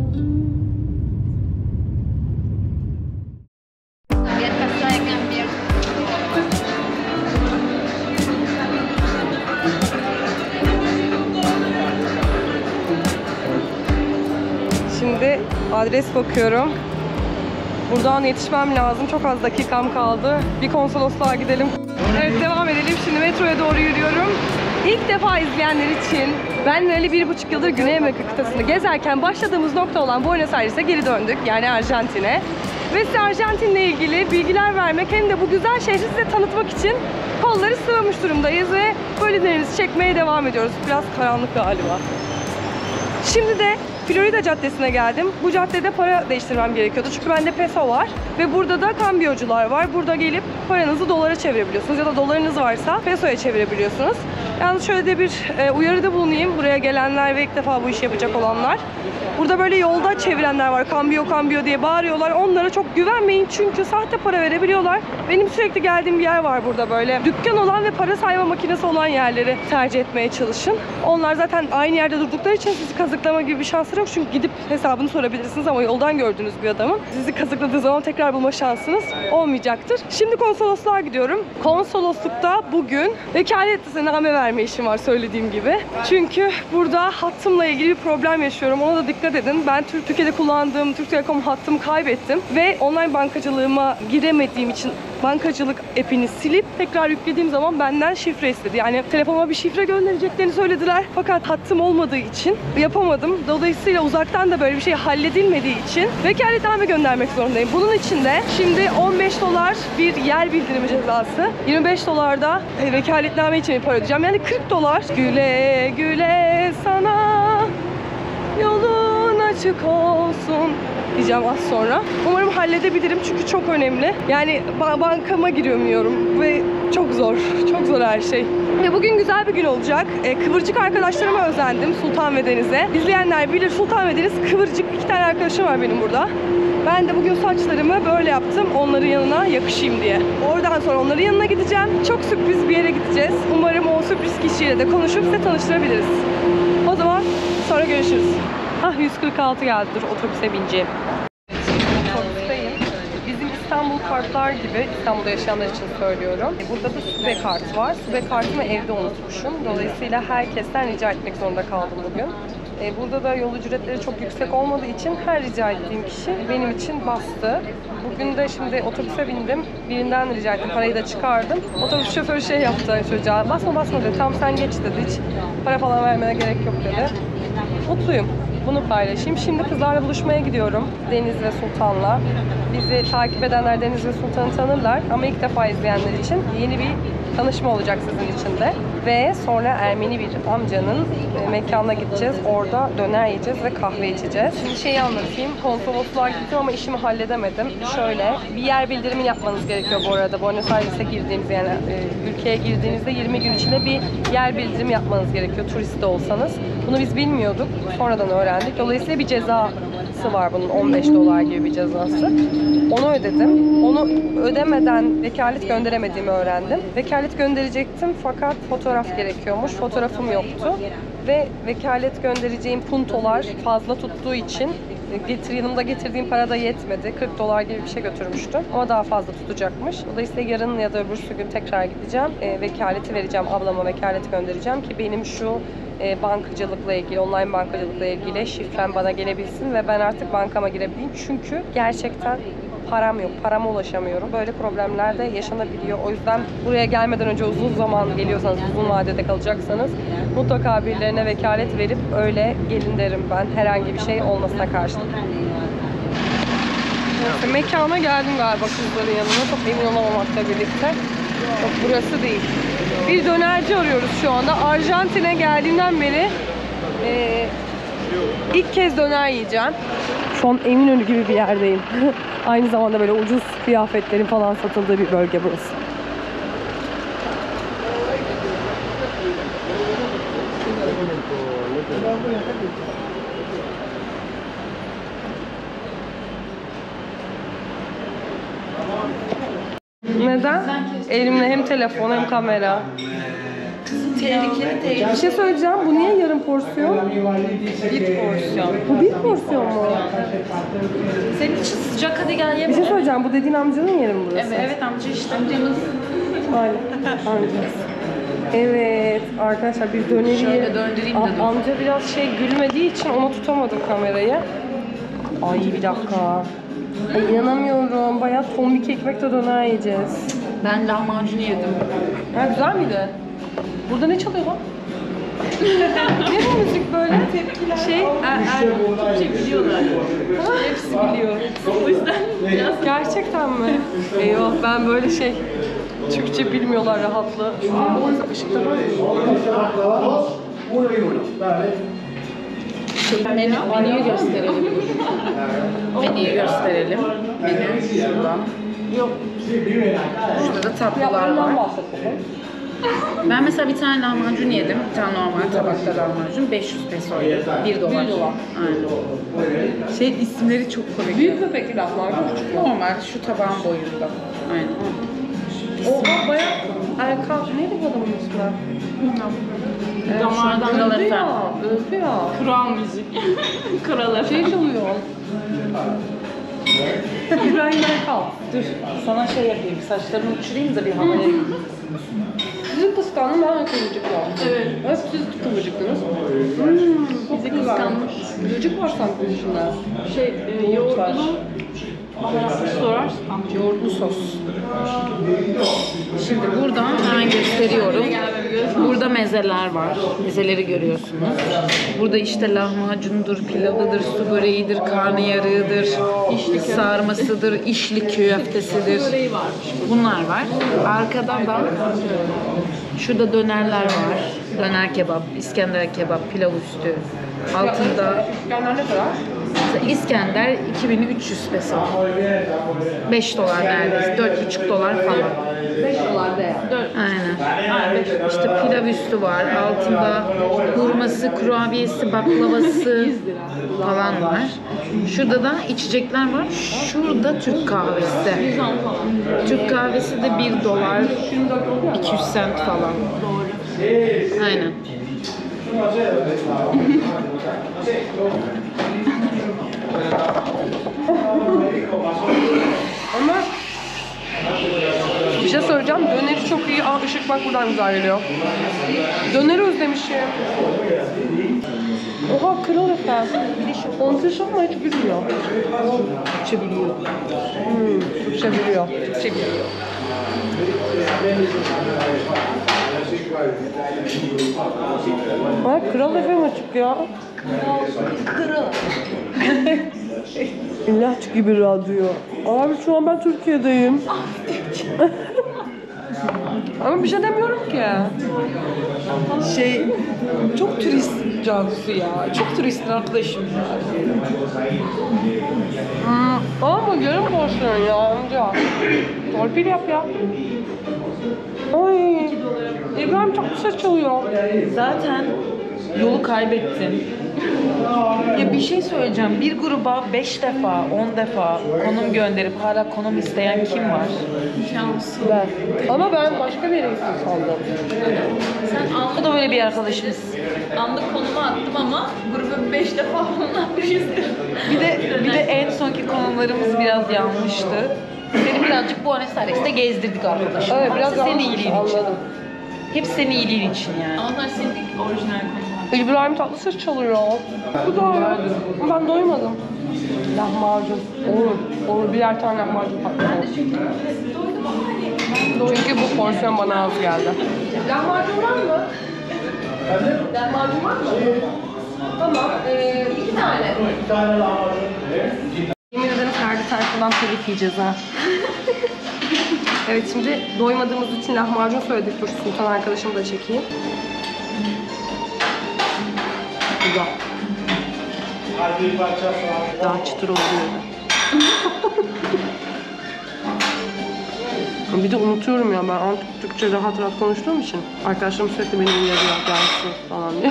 Şimdi adres bakıyorum. Buradan yetişmem lazım. Çok az dakikam kaldı. Bir konsolosluğa gidelim. Evet, devam edelim. Şimdi metroya doğru yürüyorum. İlk defa izleyenler için ben öyle 1,5 yıldır Güney Amerika kıtasını gezerken başladığımız nokta olan Buenos Aires'e geri döndük. Yani Arjantin'e. Ve size Arjantin'le ilgili bilgiler vermek hem de bu güzel şehri size tanıtmak için kolları sığmış durumdayız ve bölümlerimizi çekmeye devam ediyoruz. Biraz karanlık galiba. Şimdi de Florida Caddesi'ne geldim. Bu caddede para değiştirmem gerekiyordu. Çünkü bende peso var. Ve burada da kambiyocular var. Burada gelip paranızı dolara çevirebiliyorsunuz. Ya da dolarınız varsa pesoya çevirebiliyorsunuz. Yalnız şöyle de bir uyarıda bulunayım. Buraya gelenler ve ilk defa bu işi yapacak olanlar. Burada böyle yolda çevirenler var. Kambiyo kambiyo diye bağırıyorlar. Onlara çok güvenmeyin. Çünkü sahte para verebiliyorlar. Benim sürekli geldiğim bir yer var burada böyle. Dükkan olan ve para sayma makinesi olan yerleri tercih etmeye çalışın. Onlar zaten aynı yerde durdukları için sizi kazıklama gibi bir şansları yok. Çünkü gidip hesabını sorabilirsiniz ama yoldan gördüğünüz bir adamın sizi kazıkladığı zaman tekrar bulma şansınız olmayacaktır. Şimdi konsolosluğa gidiyorum. Konsoloslukta bugün vekaletname verme işim var söylediğim gibi. Çünkü burada hattımla ilgili bir problem yaşıyorum. Ona da dikkat edin. Ben Türkiye'de kullandığım Türk Telekom hattımı kaybettim ve online bankacılığıma giremediğim için bankacılık app'ini silip tekrar yüklediğim zaman benden şifre istedi. Yani telefonuma bir şifre göndereceklerini söylediler. Fakat hattım olmadığı için yapamadım. Dolayısıyla uzaktan da böyle bir şey halledilmediği için vekaletname göndermek zorundayım. Bunun için de şimdi 15 dolar bir yer bildirimi cezası. 25 dolar da vekaletname için bir para ödeyeceğim. Yani 40 dolar. Güle güle sana, yolun açık olsun diyeceğim az sonra. Umarım halledebilirim çünkü çok önemli. Yani bankama giremiyorum ve çok zor. Çok zor her şey. Ve bugün güzel bir gün olacak. Kıvırcık arkadaşlarıma özendim. Sultan ve Deniz'e. İzleyenler bilir, Sultan ve Deniz kıvırcık 2 tane arkadaşım var benim burada. Ben de bugün saçlarımı böyle yaptım. Onların yanına yakışayım diye. Oradan sonra onların yanına gideceğim. Çok sürpriz bir yere gideceğiz. Umarım o sürpriz kişiyle de konuşup size tanıştırabiliriz. O zaman sonra görüşürüz. 146 geldi. Dur otobüse bineceğim. Otobüsteyim. Bizim İstanbul kartlar gibi, İstanbul'da yaşayanlar için söylüyorum. Burada da SUBE kartı var. SUBE kartımı evde unutmuşum. Dolayısıyla herkesten rica etmek zorunda kaldım bugün. Burada da yol ücretleri çok yüksek olmadığı için her rica ettiğim kişi benim için bastı. Bugün de şimdi otobüse bindim. Birinden rica ettim. Parayı da çıkardım. Otobüs şoförü şey yaptı çocuğa. Basma dedi. Tamam sen geç dedi. Hiç para falan vermene gerek yok dedi. Mutluyum. Bunu paylaşayım. Şimdi kızlarla buluşmaya gidiyorum. Deniz ve Sultan'la. Bizi takip edenler Deniz ve Sultan'ı tanırlar. Ama ilk defa izleyenler için yeni bir tanışma olacak sizin için de. Ve sonra Ermeni bir amcanın mekanına gideceğiz. Orada döner yiyeceğiz ve kahve içeceğiz. Şimdi şeyi anlatayım. Konsolosluğa gittim ama işimi halledemedim. Şöyle, bir yer bildirimi yapmanız gerekiyor bu arada. Buenos Aires'e girdiğimiz yani ülkeye girdiğinizde 20 gün içinde bir yer bildirimi yapmanız gerekiyor turist de olsanız. Bunu biz bilmiyorduk. Sonradan öğrendik. Dolayısıyla bir cezası var bunun, 15 dolar gibi bir cezası. Onu ödedim. Onu ödemeden vekalet gönderemediğimi öğrendim. Vekalet gönderecektim fakat fotoğraf gerekiyormuş. Fotoğrafım yoktu. Ve vekalet göndereceğim puntolar fazla tuttuğu için yanımda getirdiğim para da yetmedi. 40 dolar gibi bir şey götürmüştüm. Ama daha fazla tutacakmış. Dolayısıyla yarın ya da öbürsü gün tekrar gideceğim. Vekaleti vereceğim. Ablama vekalet göndereceğim ki benim şu bankacılıkla ilgili, online bankacılıkla ilgili şifrem bana gelebilsin ve ben artık bankama girebileyim. Çünkü gerçekten param yok. Parama ulaşamıyorum. Böyle problemler de yaşanabiliyor. O yüzden buraya gelmeden önce uzun zaman geliyorsanız, uzun vadede kalacaksanız mutlaka birilerine vekalet verip öyle gelin derim ben. Herhangi bir şey olmasına karşılık. Neyse, mekana geldim galiba kızların yanına. Çok emin olamamakla birlikte. Yok, burası değil. Bir dönerci arıyoruz şu anda. Arjantin'e geldiğimden beri ilk kez döner yiyeceğim. Şu an Eminönü gibi bir yerdeyim. Aynı zamanda böyle ucuz kıyafetlerin falan satıldığı bir bölge burası. Neden? Elimde hem telefon hem kamera. tehlikeli. Bir şey söyleyeceğim. Bu niye yarım porsiyon? Bir porsiyon. Bu bir porsiyon mu? Senin için sıcak, hadi gel Bir yeme. şey söyleyeceğim. Bu dediğin amcanın yeri mi burası? Evet amca işte. Amcamız. Aynen. Amcası. Evet arkadaşlar bir döneri. Şöyle döndüreyim de dur. Amca biraz gülmediği için ona tutamadım kamerayı. Ay bir dakika. Ay, inanamıyorum. Bayağı tombik ekmekle döner yiyeceğiz. Ben lahmacunu yedim. Ha, güzel miydi? Burada ne çalıyor lan? Ne bu müzik böyle? Tepkiler. Türkçe biliyorlar. Hepsi biliyor. O yüzden biraz... Gerçekten mi? Eyvah ben böyle Türkçe bilmiyorlar rahatlı. O ışıkta var. Menüyü gösterelim. Menüyü gösterelim. Menü şurada. Yok. Şurada da tatlılar var. Ben mesela bir tane lahmacun yedim. Bir tane normal tabakta lahmacun. 500 pesoydu. 1 dolar. 1 dolar. Aynen. İsimleri çok komik. Büyük mü peki lahmacun? Normal şu tabağın boyunda. Aynen. Oha bayağı Erkan. Neydi bu adamın ismi? Damardan Öldü Kral ya. FM. Öldü ya. Kral müzik. Kral FM. Çalıyor. İbrahim Erkal. Dur sana yapayım. Saçlarını uçurayım da bir havaya gideyim. Sizi kıskandım ben kıvırcık var. Evet. Hep siz kıvırcıktınız. Bizi kıskanmış. Gıcık var sanki içinde. Yoğurt var. Sorarsın. Yoğurtlu sos. Şimdi buradan hemen gösteriyorum. Burada mezeler var. Mezeleri görüyorsunuz. Burada işte lahmacundur, pilavıdır, su böreğidir, karnıyarığıdır, sarmasıdır, işli köftesidir. Bunlar var. Arkada da şurada dönerler var. Döner kebap, İskender kebap, pilav üstü. Altında İskender ne kadar? İskender 2300 peso. 5 dolar neredeyse. 4,5 dolar falan. 5 dolar değer. Aynen. İşte pilav üstü var. Altında hurması, kurabiyesi, baklavası falan var. Şurada da içecekler var. Şurada Türk kahvesi. Türk kahvesi de 1 dolar 200 sent falan. Aynen. Ama bir şey söyleyeceğim. Döneri çok iyi. Aa ışık bak buradan güzel geliyor. Döneri özlemişim. Oha Kral Efem. Konuşuyor ama hiç gülmüyor. Türkçe biliyor. Türkçe biliyor. Türkçe biliyor. Ay Kral Efem açık ya. Kral. İlaç gibi radyo. Abi şu an ben Türkiye'deyim. Ama bir şey demiyorum ki. Çok turist canlısı ya. Çok turist arkadaşım ya. Ama yarım porsiyon ya amca. Torpil yap ya. Ay. İbrahim çok ses çalıyor. Zaten yolu kaybettin. Ya bir şey söyleyeceğim. Bir gruba 5 defa, 10 defa konum gönderip hala konum isteyen kim var? Ben. Ama ben başka bir yere gittim sandım. Sen Bu da böyle bir arkadaşımız. anlık konuma attım ama grubu 5 defa falan atmışız. Bir de en sonki konumlarımız biraz yanlıştı. Seni birazcık Buenos Aires'te gezdirdik arkadaşım. Evet biraz Hepsi senin yanlış iyiliğin için. anladım. Hepsi senin iyiliğin için yani. Onlar senin orijinal konuma. İbrahim Tatlıses çalıyor. Bu da ben doymadım. Lahmacun. Olur birer tane lahmacun patladı. Çünkü bu porsiyon bana az geldi. Lahmacun var mı? Lahmacun var mı? Tamam. 2 tane. Yemin ederim Ferdi tarafından telif yiyeceğiz ha. Evet şimdi doymadığımız için lahmacun söyledik. Dur Sultan arkadaşımı da çekeyim. Güzel. Daha çıtır oluyor. Bir de unutuyorum ya ben artık Türkçe rahat konuştuğum için arkadaşlarım sürekli beni uyarıyor gelsin falan diye.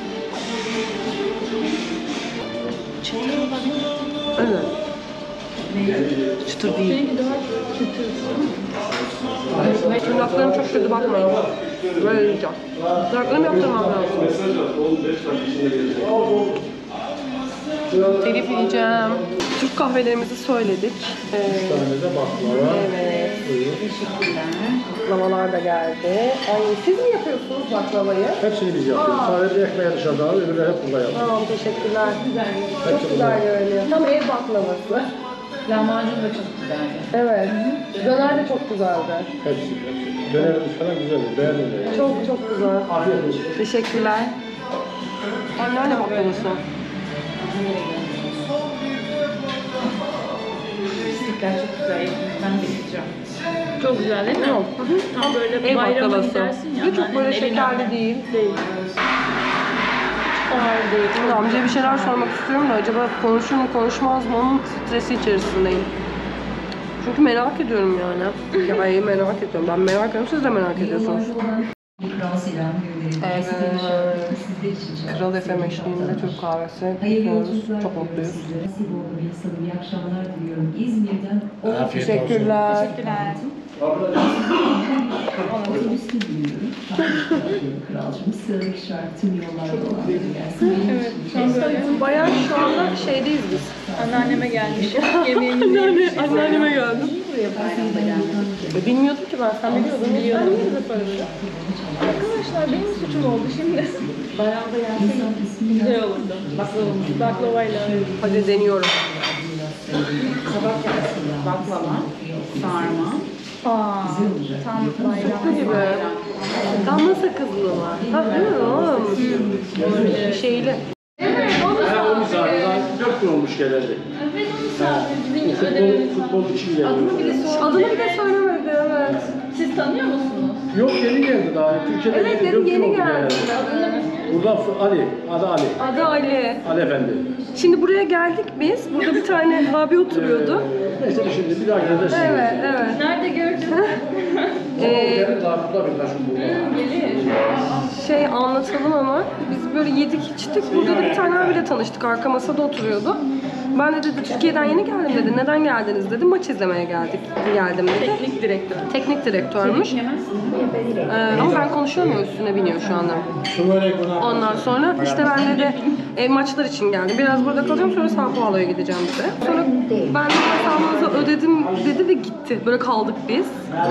Evet. Çıtır değil. Tırnaklarım çok kötü bakmayın. Böyle yiyeceğim. Tırnaklarımı yaptırmam lazım. Telif yiyeceğim. Türk kahvelerimizi söyledik. Tane de baklava. Evet. Teşekkürler. Baklavalar da geldi. Ay, siz mi yapıyorsunuz baklavayı? Hepsini biz yapıyoruz. Sadece bir ekmeği dışarıda alıyor, öbürleri hep burada yapıyoruz. Tamam, teşekkürler. Çok güzel görünüyor. Tam ev baklavası. Lahmacun da çok güzeldi. Evet. Döner de çok güzeldi. Hepsi. Dönerimiz falan güzeldir. Beğendim de. Çok güzel. Afiyet olsun. Teşekkürler. Anneanne baklavası. Pislikler çok güzel. Ben de yiyeceğim. Çok güzel değil mi? Yok. Tam böyle Ev bayrama baklavası. gidersin ya. Bir de çok böyle anneannenin şekerli elinden. değil. Ağır değil. Şimdi amcaya bir şeyler sormak istiyorum da acaba konuşur mu konuşmaz mı onun stresi içerisindeyim. Çünkü merak ediyorum yani. Ya merak ediyorum. Ben merak ediyorum, siz de merak ediyorsunuz. Evet. Kral FM eşliğinde Türk kahvesi yapıyoruz. Çok mutluyuz. İyi akşamlar diliyorum. İzmir'den Afiyet Teşekkürler. otobüsü diliyorum. Kralcığımız sıradaki şarkı tüm yollarda olan gelsin. Evet. Şu an böyle Bayağı şu anda şeydeyiz biz. anneanneme gelmiş. Yemeğimizi yemiş. Anneanneme geldim. Bayramda geldik. Bilmiyordum ki ben. Sen biliyordun. Biliyordum. Ben de böyle. Arkadaşlar benim suçum oldu şimdi. Bayramda gelsek İnsan ismini Güzel olurdu. Baklavayla. Hadi deniyorum. sabah gelsin. Baklava, sarma. Aa, tam bayram. gibi. Damla sakızlı var. Ha değil mi oğlum? Bir şeyli. Ha, o misafir. 4 gün olmuş geleli. Evet onu sadece bizim ödevimiz var. Futbol için geliyor. Adını bile söylemedi, evet. Siz tanıyor musunuz? Yok, yeni geldi daha. Türkiye'de Evet, dedim 4 gün yeni oldu geldi. geleli. Burada Ali. Adı Ali. Adı Ali. Ali Efendi. Şimdi buraya geldik biz. Burada bir tane abi oturuyordu. Neyse şimdi bir daha gelirsin. Evet, evet. Nerede gördün? Gelin daha burada bir taşın burada. Gelir. Şey anlatalım ama biz böyle yedik içtik. Burada da bir tane abiyle tanıştık. Arka masada oturuyordu. Ben de dedi Türkiye'den yeni geldim dedi. Neden geldiniz dedi. Maç izlemeye geldim dedi. Teknik direktör. Teknik direktörmüş. Ama ben konuşuyorum ya üstüne biniyor şu anda. Ondan sonra işte ben de maçlar için geldim. Biraz burada kalacağım sonra Sao Paulo'ya gideceğim dedi. Sonra ben de hesabınızı ödedim dedi ve gitti. Böyle kaldık biz.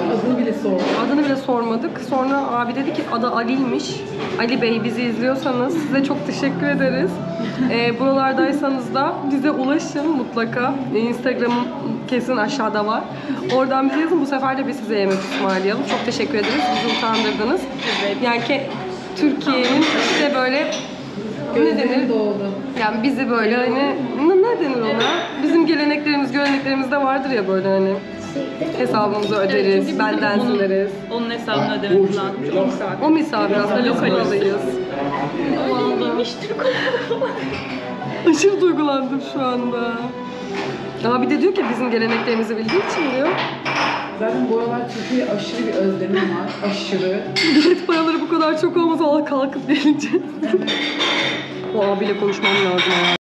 Adını bile sormadık. Sonra abi dedi ki adı Ali'ymiş. Ali Bey bizi izliyorsanız size çok teşekkür ederiz. Buralardaysanız da bize ulaşın mutlaka. Instagram'ım kesin aşağıda var. Oradan bize yazın. Bu sefer de biz size yemek ısmarlayalım. Çok teşekkür ederiz. Bizi utandırdınız. Yani ki Türkiye'nin işte böyle ne denir? Yani bizi böyle hani ne denir ona? Bizim geleneklerimiz, göreneklerimiz de vardır ya böyle hani. Hesabımızı öderiz, çünkü benden bizim sileriz. Onun hesabını ödememiz lazım. Çok misafir. O misafir aslında biz buralıyız. Öyle miymiş Türk Aşırı duygulandım şu anda. Ama bir de diyor ki bizim geleneklerimizi bildiği için diyor. Zaten bu aralar Türkiye'ye aşırı bir özlemim var. Aşırı. Bilet paraları bu kadar çok olmasa kalkıp gelince. O abiyle konuşmam lazım.